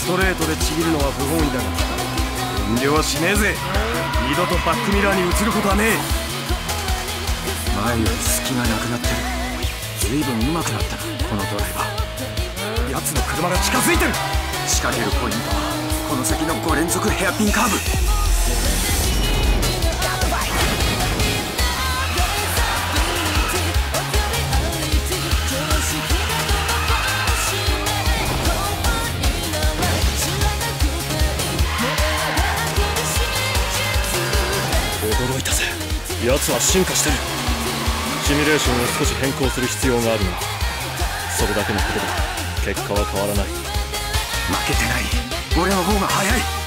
ストレートでちぎるのは不本意だが遠慮はしねえぜ。二度とバックミラーに移ることはねえ。 前より隙がなくなってる。随分上手くなったなこのドライバー。 奴の車が近づいてる。 仕掛けるポイントはこの先の5連続ヘアピンカーブ。 驚いたぜ。奴は進化してる。シミュレーションを少し変更する必要があるがそれだけのことで結果は変わらない。 負けてない。俺の方が速い。